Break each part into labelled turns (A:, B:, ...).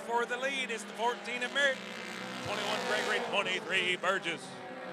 A: for the lead. It's the 14 of Merritt, 21 Gregory, 23 Burgess.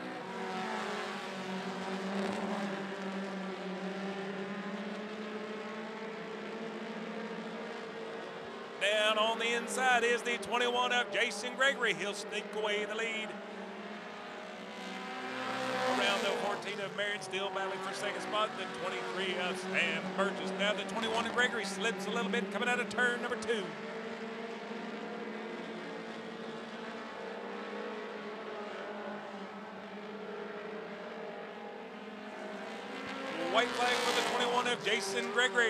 A: Down on the inside is the 21 of Jason Gregory. He'll sneak away the lead. Around the 14 of Merritt, still battling for second spot. The 23 of Sam Burgess. Now the 21 of Gregory slips a little bit coming out of turn number 2. White flag for the 21 of Jason Gregory.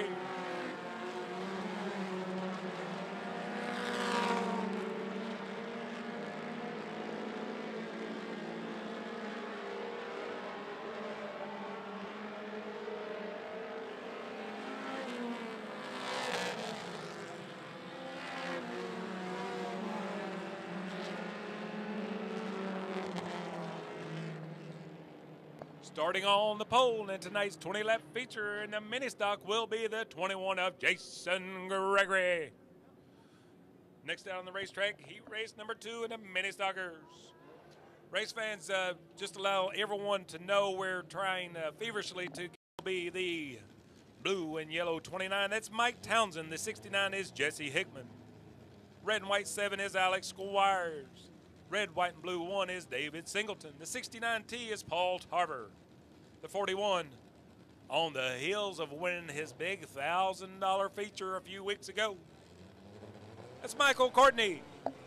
A: Starting on the pole in tonight's 20-lap feature in the mini stock will be the 21 of Jason Gregory. Next out on the racetrack, heat race number 2 in the mini stockers. Race fans, just allow everyone to know we're trying feverishly to be the blue and yellow 29. That's Mike Townsend. The 69 is Jesse Hickman. Red and white 7 is Alex Squires. Red, white, and blue 1 is David Singleton. The 69T is Paul Tarver. The 41, on the heels of winning his big $1,000 feature a few weeks ago, that's Michael Courtney.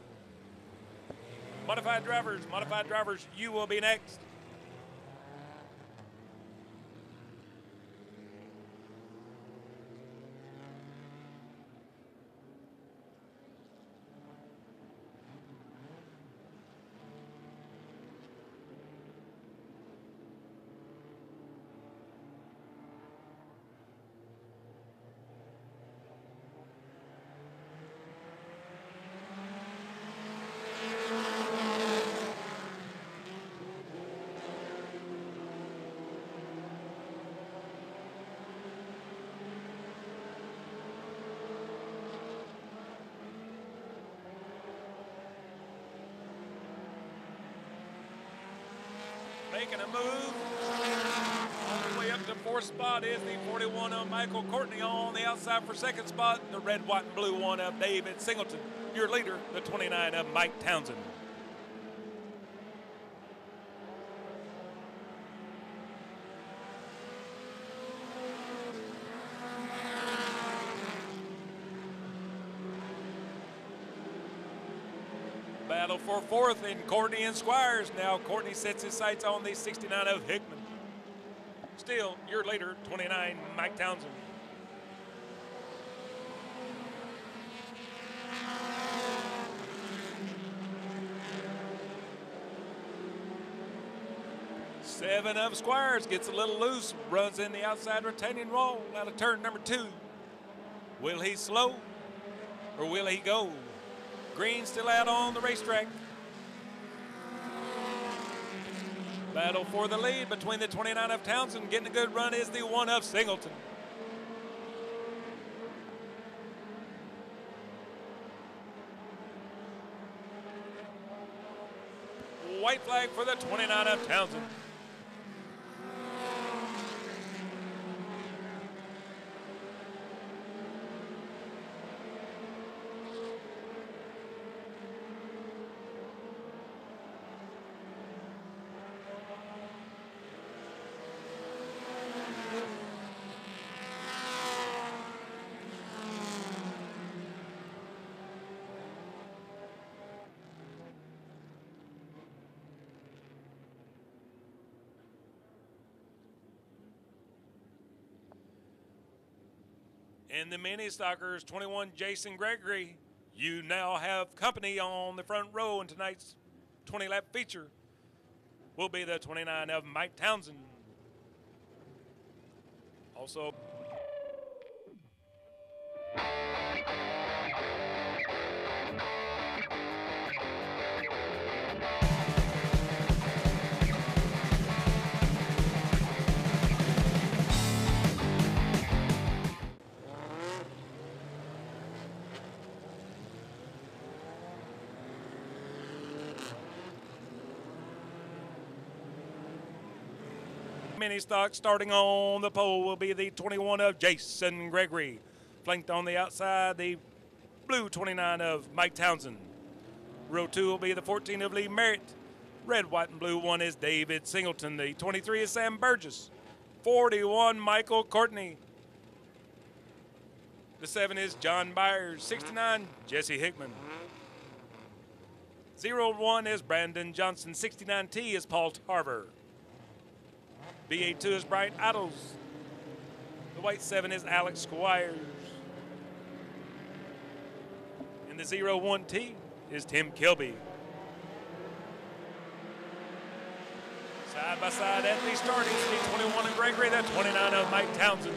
A: Modified drivers, you will be next. Making a move all the way up to 4th spot is the 41 of Michael Courtney. On the outside for 2nd spot, the red, white, and blue 1 of David Singleton. Your leader, the 29 of Mike Townsend. Battle for 4th in Courtney and Squires. Now Courtney sets his sights on the 69 of Hickman. Still, your leader, 29, Mike Townsend. Seven of Squires gets a little loose, runs in the outside retaining wall out of turn number 2. Will he slow or will he go? Green still out on the racetrack. Battle for the lead between the 29 of Townsend. Getting a good run is the 1 of Singleton. White flag for the 29 of Townsend. In the mini stockers, 21 Jason Gregory, you now have company on the front row in tonight's 20-lap feature. Will be the 29 of Mike Townsend. Also, mini stock starting on the pole will be the 21 of Jason Gregory. Flanked on the outside, the blue 29 of Mike Townsend. Row 2 will be the 14 of Lee Merritt. Red, white, and blue 1 is David Singleton. The 23 is Sam Burgess. 41, Michael Courtney. The 7 is John Byers. 69, Jesse Hickman. 01 is Brandon Johnson. 69T is Paul Tarver. B82 is Brian Idols. The white 7 is Alex Squires. And the 01T is Tim Kilby. Side by side at the starting, the 21 of Gregory, the 29 of Mike Townsend.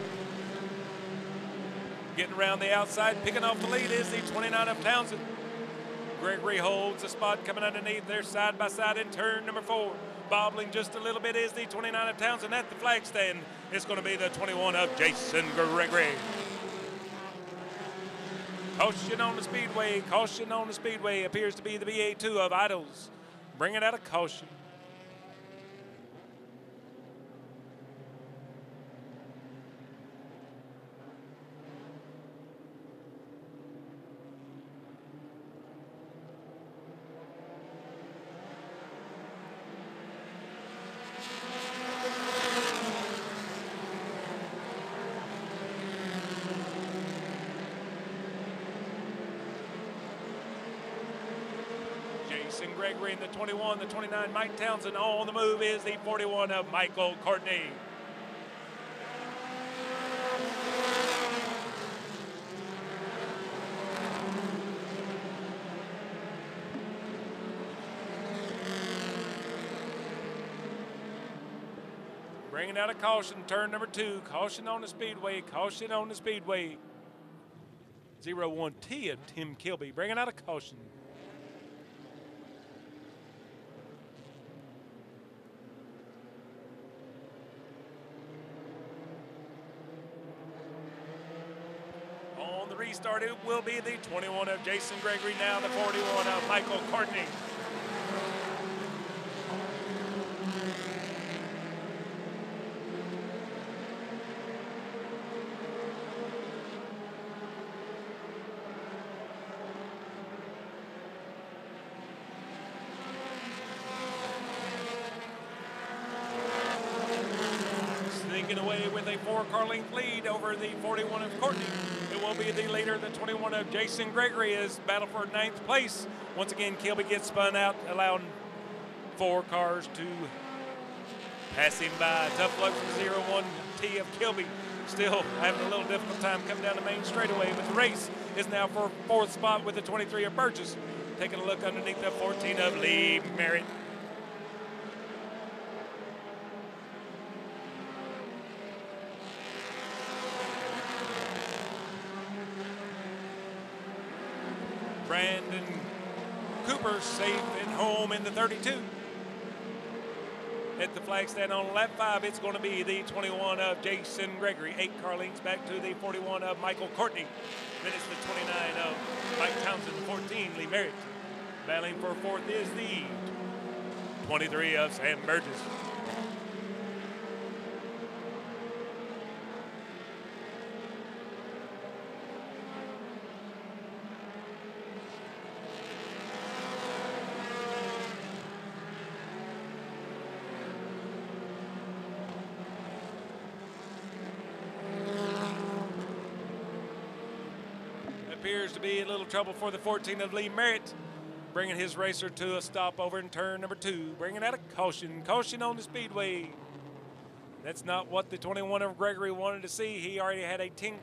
A: Getting around the outside, picking off the lead is the 29 of Townsend. Gregory holds the spot coming underneath there side by side in turn number 4. Bobbling just a little bit is the 29 of Townsend at the flag stand. It's going to be the 21 of Jason Gregory. Caution on the Speedway. Caution on the Speedway. Appears to be the BA2 of Idols. Bringing out a caution. Jason Gregory in the 21, the 29, Mike Townsend. On the move is the 41 of Michael Courtney. Bringing out a caution, turn number 2. Caution on the Speedway, caution on the Speedway. 01T of Tim Kilby, bringing out a caution. On the restart, it will be the 21 of Jason Gregory, now the 41 of Michael Courtney. Sneaking away with a 4-car length lead over the 41 of Courtney. It will be the leader, the 21 of Jason Gregory, is battle for 9th place. Once again, Kilby gets spun out, allowing 4 cars to pass him by. Tough luck for the 01T of Kilby. Still having a little difficult time coming down the main straightaway, but the race is now for 4th spot with the 23 of Burgess. Taking a look underneath the 14 of Lee Merritt. Brandon Cooper safe at home in the 32. At the flag stand on lap 5, it's going to be the 21 of Jason Gregory. 8-car lengths back to the 41 of Michael Courtney. Then it's the 29 of Mike Townsend, 14, Lee Merritt. Battling for 4th is the 23 of Sam Burgess. Appears to be a little trouble for the 14 of Lee Merritt, bringing his racer to a stop over in turn number 2, bringing out a caution. Caution on the Speedway. That's not what the 21 of Gregory wanted to see. He already had a 10 car.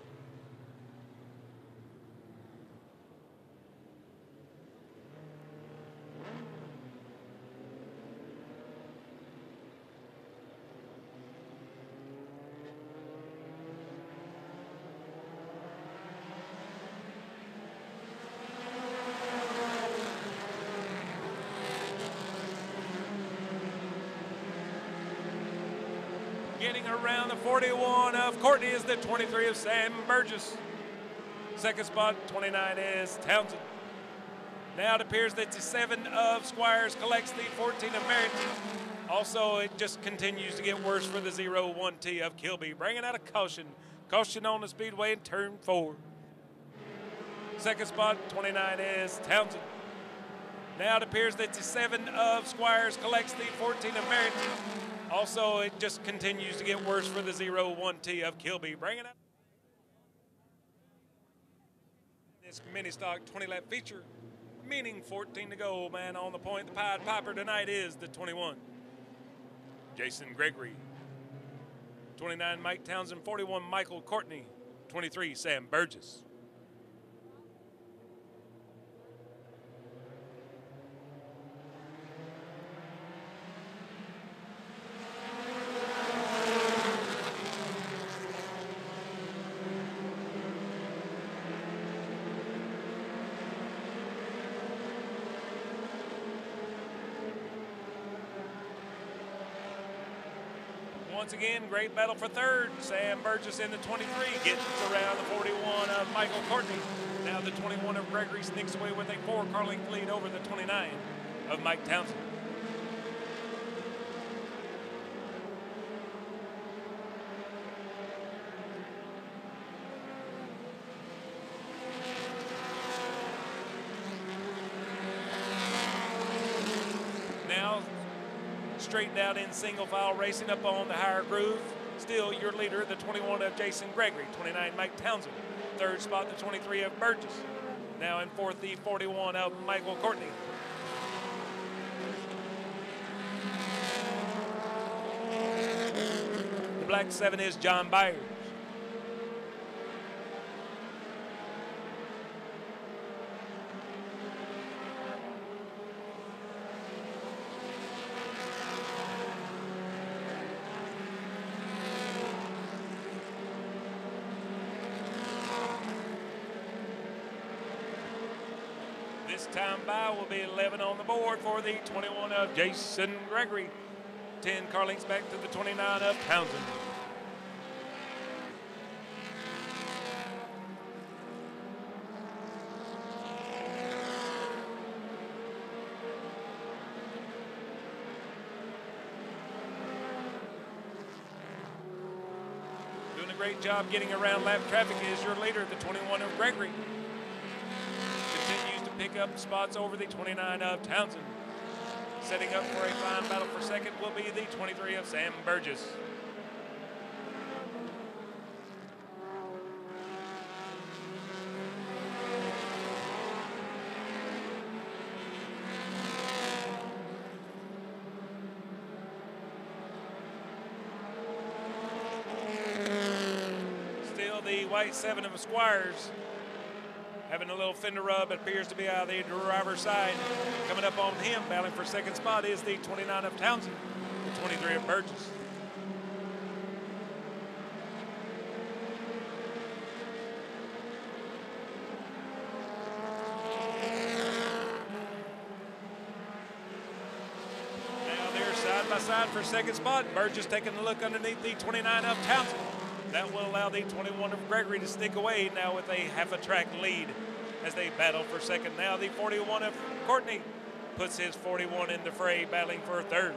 A: Getting around the 41 of Courtney is the 23 of Sam Burgess. 2nd spot, 29 is Townsend. Now it appears that the 7 of Squires collects the 14 of Merritt. Also, it just continues to get worse for the 0-1T of Kilby, bringing out a caution. Caution on the Speedway in turn 4. Second spot, 29 is Townsend. Now it appears that the 7 of Squires collects the 14 of Merritt. Also, it just continues to get worse for the 0-1T of Kilby, bringing out this mini stock 20-lap feature, meaning 14 to go. Man on the point. The Pied Piper tonight is the 21, Jason Gregory. 29, Mike Townsend. 41, Michael Courtney. 23, Sam Burgess. Once again, great battle for third. Sam Burgess in the 23 gets around the 41 of Michael Courtney. Now the 21 of Gregory sneaks away with a 4-car length lead over the 29 of Mike Townsend. Now straightened out in single file, racing up on the higher groove. Still your leader, the 21 of Jason Gregory. 29, Mike Townsend. Third spot, the 23 of Burgess. Now in fourth, the 41 of Michael Courtney. The black 7 is John Byers. This time by will be 11 on the board for the 21 of Jason Gregory. 10 car lengths back to the 29 of Townsend. Doing a great job getting around lap traffic is your leader, the 21 of Gregory. Continues to pick up spots over the 29 of Townsend. Setting up for a fine battle for second will be the 23 of Sam Burgess. Still the white 7 of Squires having a little fender rub. It appears to be out of the driver's side. Coming up on him, battling for second spot, is the 29 of Townsend, the 23 of Burgess. Now they're side by side for second spot. Burgess taking a look underneath the 29 of Townsend. That will allow the 21 of Gregory to sneak away now with a half a track lead as they battle for second. Now the 41 of Courtney puts his 41 in the fray, battling for third.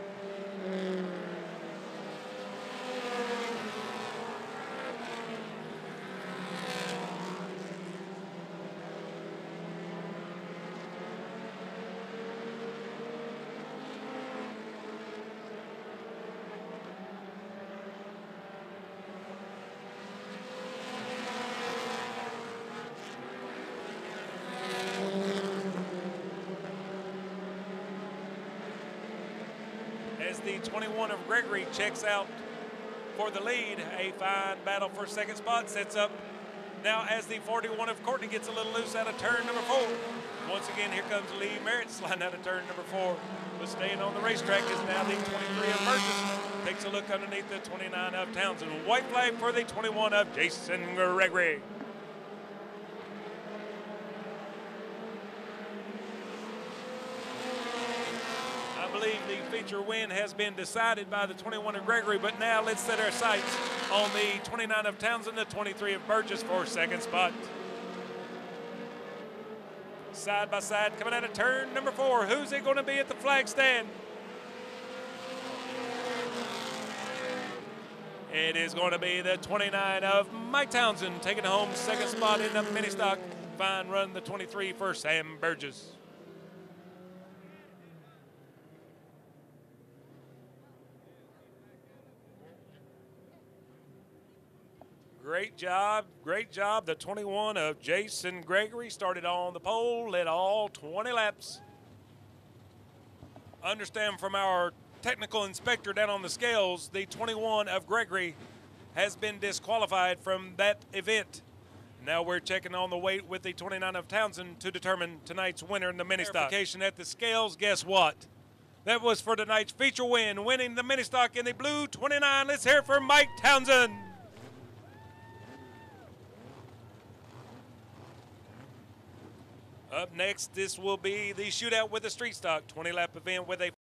A: As the 21 of Gregory checks out for the lead, a fine battle for second spot sets up now as the 41 of Courtney gets a little loose out of turn number 4. Once again, here comes Lee Merritt sliding out of turn number 4. But staying on the racetrack is now the 23 of Burgess. Takes a look underneath the 29 of Townsend. White flag for the 21 of Jason Gregory. I believe the feature win has been decided by the 21 of Gregory, but now let's set our sights on the 29 of Townsend, the 23 of Burgess for second spot. Side by side, coming out of turn number 4. Who's it going to be at the flag stand? It is going to be the 29 of Mike Townsend taking home second spot in the mini stock. Fine run the 23 for Sam Burgess. Great job, great job. The 21 of Jason Gregory started on the pole, led all 20 laps. Understand from our technical inspector down on the scales, the 21 of Gregory has been disqualified from that event. Now we're checking on the weight with the 29 of Townsend to determine tonight's winner in the mini stock. Verification at the scales, guess what? That was for tonight's feature win, winning the mini stock in the blue 29. Let's hear it for Mike Townsend. Up next, this will be the shootout with the street stock 20-lap event with a